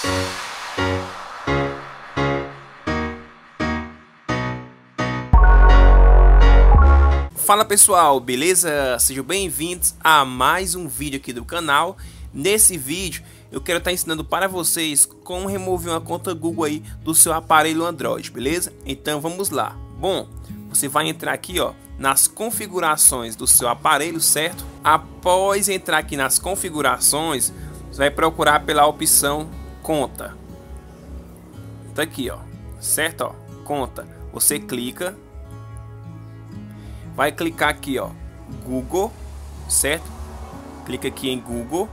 Fala pessoal, beleza? Sejam bem-vindos a mais um vídeo aqui do canal. Nesse vídeo eu quero estar ensinando para vocês como remover uma conta Google aí do seu aparelho Android, beleza? Então vamos lá. Bom, você vai entrar aqui nas configurações do seu aparelho, certo? Após entrar aqui nas configurações, você vai procurar pela opção conta. Tá aqui, certo? Conta. Você clica. Vai clicar aqui, Google, certo? Clica aqui em Google.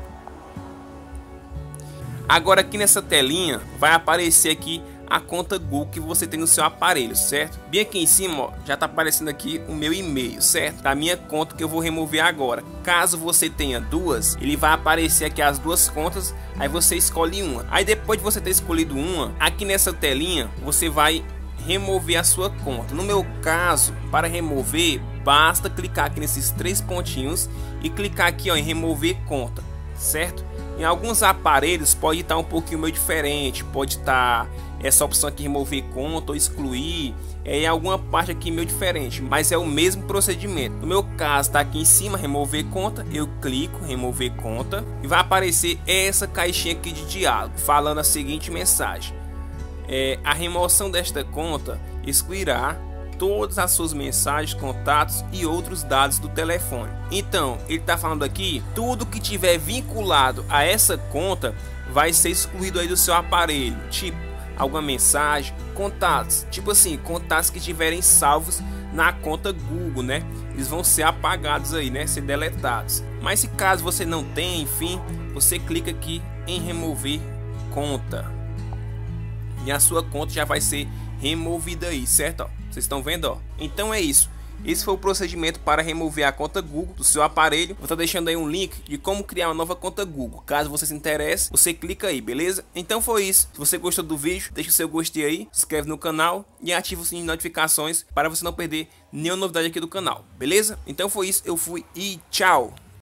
Agora aqui nessa telinha vai aparecer aqui a conta Google que você tem no seu aparelho, certo? Bem aqui em cima, já tá aparecendo aqui o meu e-mail, certo? Da minha conta que eu vou remover agora. Caso você tenha duas, ele vai aparecer aqui as duas contas, aí você escolhe uma. Aí depois de você ter escolhido uma, aqui nessa telinha você vai remover a sua conta. No meu caso, para remover, basta clicar aqui nesses três pontinhos e clicar aqui em remover conta, certo? Em alguns aparelhos pode estar um pouquinho meio diferente, pode estar essa opção aqui remover conta ou excluir, em alguma parte aqui meio diferente, mas é o mesmo procedimento. No meu caso está aqui em cima remover conta, eu clico remover conta e vai aparecer essa caixinha aqui de diálogo falando a seguinte mensagem: a remoção desta conta excluirá todas as suas mensagens, contatos e outros dados do telefone. Então, ele está falando aqui, tudo que tiver vinculado a essa conta vai ser excluído aí do seu aparelho, tipo alguma mensagem, contatos, tipo assim, contatos que tiverem salvos na conta Google, né? Eles vão ser apagados aí, né? Ser deletados. Mas se caso você não tem, enfim, você clica aqui em remover conta e a sua conta já vai ser removida aí, certo? Vocês estão vendo, Então é isso. Esse foi o procedimento para remover a conta Google do seu aparelho. Vou estar deixando aí um link de como criar uma nova conta Google. Caso você se interesse, você clica aí, beleza? Então foi isso. Se você gostou do vídeo, deixa o seu gostei aí, se inscreve no canal e ativa o sininho de notificações para você não perder nenhuma novidade aqui do canal, beleza? Então foi isso, eu fui e tchau!